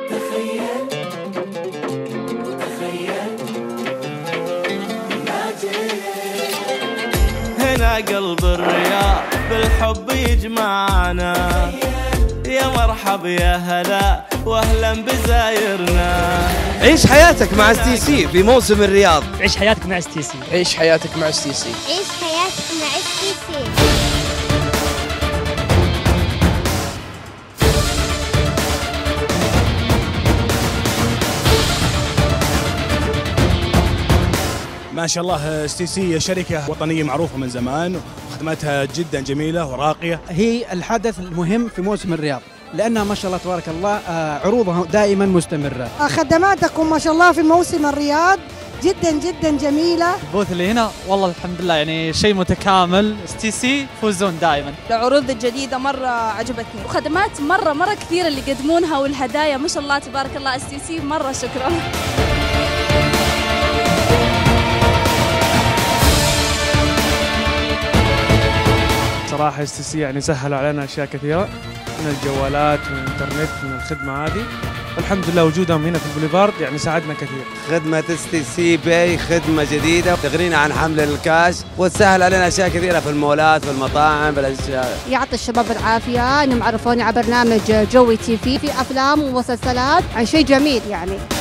تخيل هنا قلب الرياض بالحب يجمعنا، يا مرحب يا هلا واهلا بزايرنا. عيش حياتك مع STC في موسم الرياض. عيش حياتك مع STC. عيش حياتك مع STC. عيش حياتك مع STC. ما شاء الله STC شركة وطنية معروفة من زمان وخدماتها جدا جميلة وراقية. هي الحدث المهم في موسم الرياض لأنها ما شاء الله تبارك الله عروضها دائما مستمرة. خدماتكم ما شاء الله في موسم الرياض جدا جدا جميلة. البوث اللي هنا والله الحمد لله يعني شيء متكامل. STC يفوزون دائما. العروض الجديدة مرة عجبتني وخدمات مرة كثيرة اللي يقدمونها والهدايا ما شاء الله تبارك الله. STC مرة شكرا. صراحة STC يعني سهلوا علينا أشياء كثيرة من الجوالات من الإنترنت من الخدمة هذه، والحمد لله وجودهم هنا في البوليفارد يعني ساعدنا كثير. خدمة STC باي خدمة جديدة تغنينا عن حمل الكاش وتسهل علينا أشياء كثيرة في المولات في المطاعم في الأشياء. يعطي الشباب العافية إنهم عرفوني على برنامج جوي TV في أفلام ومسلسلات عن شيء جميل يعني.